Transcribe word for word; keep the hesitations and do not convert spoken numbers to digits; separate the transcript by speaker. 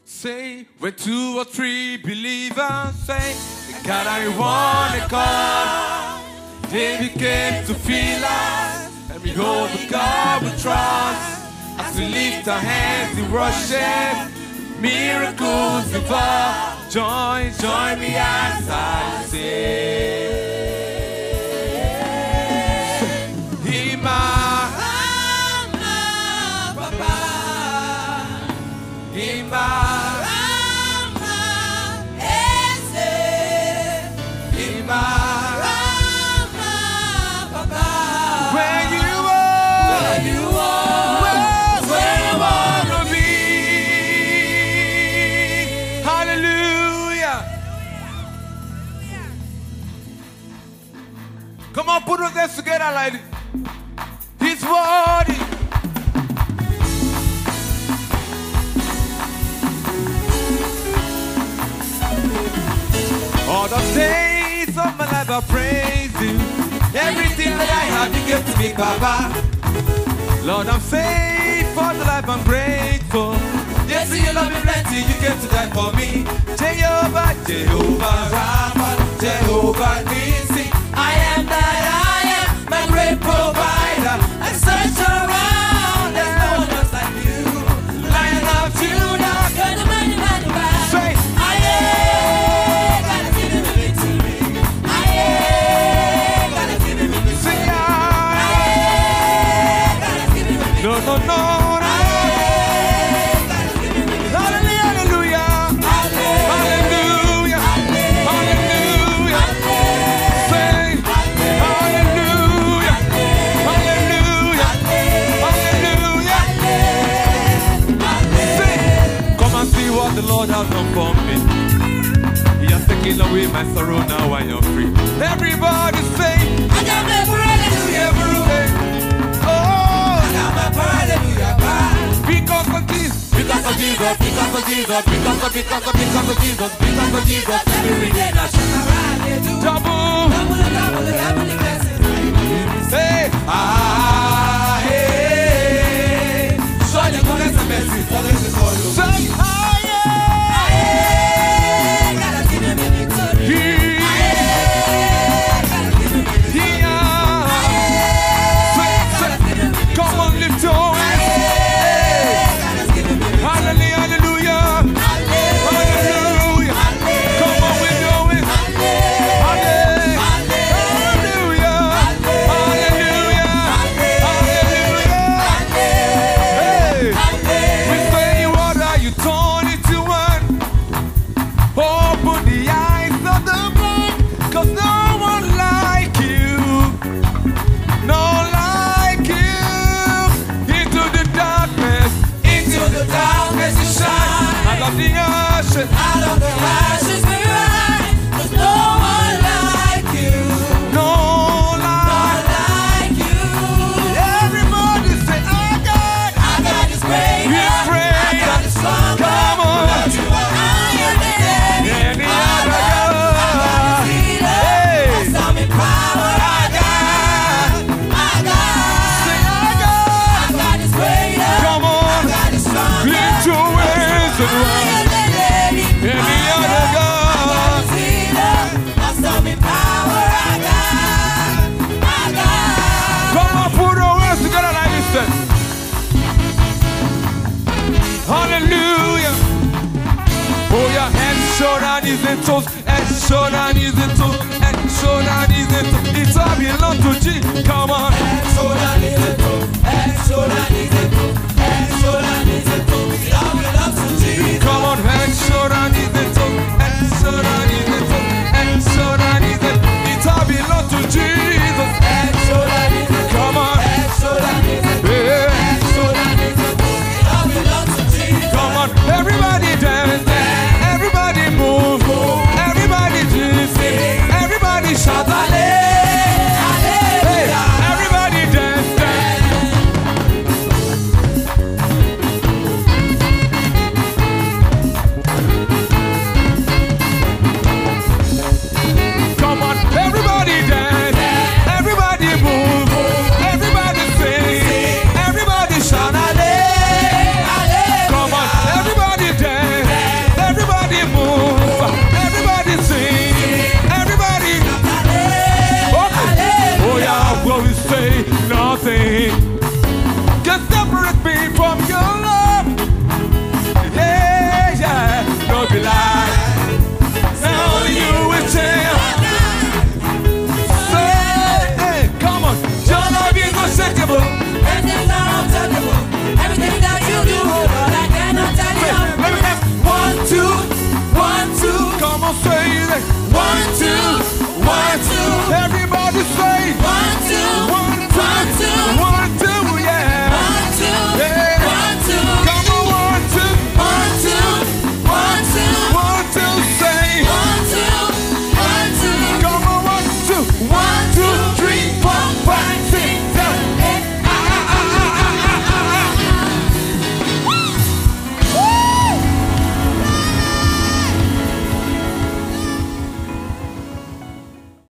Speaker 1: Say, where two or three believers say, God, I want a God. David came to feel us, and behold the God we trust. As we lift our hands in worship, miracles devour. Join, join me as I say, Ima, Papa, Ima. Come on, put those hands together like this. He's worthy. All the days of my life I praise you. Everything that I have you give to me, Papa. Lord, I'm saved for the life I'm grateful. Yes, you love me plenty, you came to die for me. Jehovah, Jehovah, Rapha, Jehovah, Nissi. I am that I am, my great provider. I search around, there's no one else like you. Lion of Judah, you're the mighty man of battle. Say, I am, gotta give him a victory. I am, gotta give him a victory. Say, I am, gotta give him a victory. No, no, no. The Lord has done for me. He has taken away my sorrow, now I am free. Everybody say, I got my hallelujah, oh, I got my hallelujah, because of Jesus, because of Jesus, because of Jesus, because of because of because of Jesus, because of Jesus, every day I shout double, double, double, double the blessings. Say, ah, hey, show your goodness and mercy, so this is for you. Say, ah. Out of the ashes we rise. There's no one like you. No like, like you. Everybody say, I got, I got this great, I got this strong. Come on, you are higher than any other. I got this healer, I saw me power. I got, I got, say I got, I got this greater. Come on, I got this strong. Lift your hands and run. Any other God, I saw me power. I got, I got. Come on, put your hands together like this then. Hallelujah. Oh yeah, head, shoulder, knees and toes, head, shoulder, knees and toes, head, shoulder, knees and toes. It's all belong to G. Come on. Head, shoulder, knees and toes, head, shoulder, knees and toes, head, shoulder, knees and toes.